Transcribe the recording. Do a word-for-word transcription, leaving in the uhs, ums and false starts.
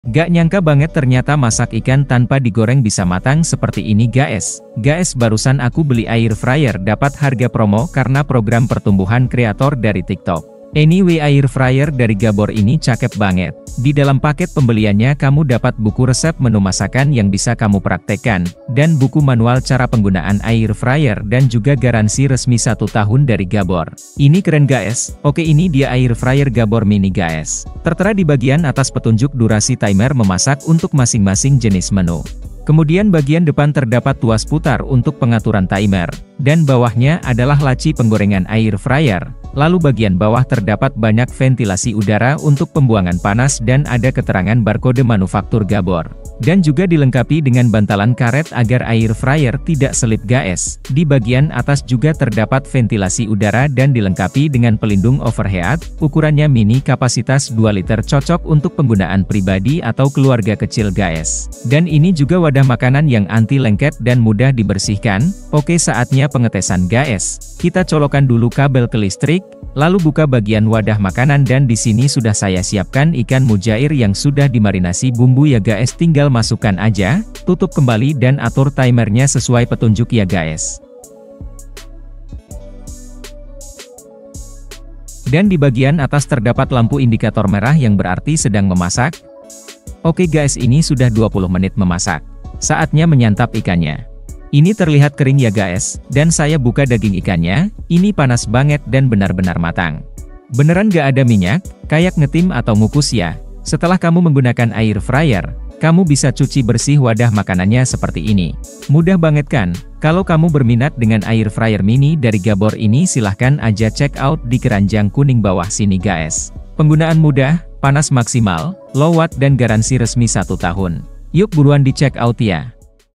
Gak nyangka banget ternyata masak ikan tanpa digoreng bisa matang seperti ini guys. Guys, barusan aku beli air fryer dapat harga promo karena program pertumbuhan kreator dari TikTok. Anyway, air fryer dari Gabor ini cakep banget. Di dalam paket pembeliannya kamu dapat buku resep menu masakan yang bisa kamu praktekkan, dan buku manual cara penggunaan air fryer dan juga garansi resmi satu tahun dari Gabor. Ini keren guys. Oke, ini dia air fryer Gabor mini guys. Tertera di bagian atas petunjuk durasi timer memasak untuk masing-masing jenis menu. Kemudian bagian depan terdapat tuas putar untuk pengaturan timer, dan bawahnya adalah laci penggorengan air fryer. Lalu bagian bawah terdapat banyak ventilasi udara untuk pembuangan panas dan ada keterangan barkode manufaktur Gabor. Dan juga dilengkapi dengan bantalan karet agar air fryer tidak selip guys. Di bagian atas juga terdapat ventilasi udara dan dilengkapi dengan pelindung overheat, ukurannya mini kapasitas dua liter cocok untuk penggunaan pribadi atau keluarga kecil guys. Dan ini juga wadah makanan yang anti lengket dan mudah dibersihkan. Oke, saatnya pengetesan guys. Kita colokan dulu kabel ke listrik. Lalu buka bagian wadah makanan dan di sini sudah saya siapkan ikan mujair yang sudah dimarinasi bumbu ya guys, tinggal masukkan aja, tutup kembali dan atur timernya sesuai petunjuk ya guys. Dan di bagian atas terdapat lampu indikator merah yang berarti sedang memasak. Oke guys, ini sudah dua puluh menit memasak. Saatnya menyantap ikannya. Ini terlihat kering ya guys, dan saya buka daging ikannya, ini panas banget dan benar-benar matang. Beneran gak ada minyak, kayak ngetim atau ngukus ya. Setelah kamu menggunakan air fryer, kamu bisa cuci bersih wadah makanannya seperti ini. Mudah banget kan? Kalau kamu berminat dengan air fryer mini dari Gabor ini silahkan aja check out di keranjang kuning bawah sini guys. Penggunaan mudah, panas maksimal, low watt dan garansi resmi satu tahun. Yuk buruan di check out ya.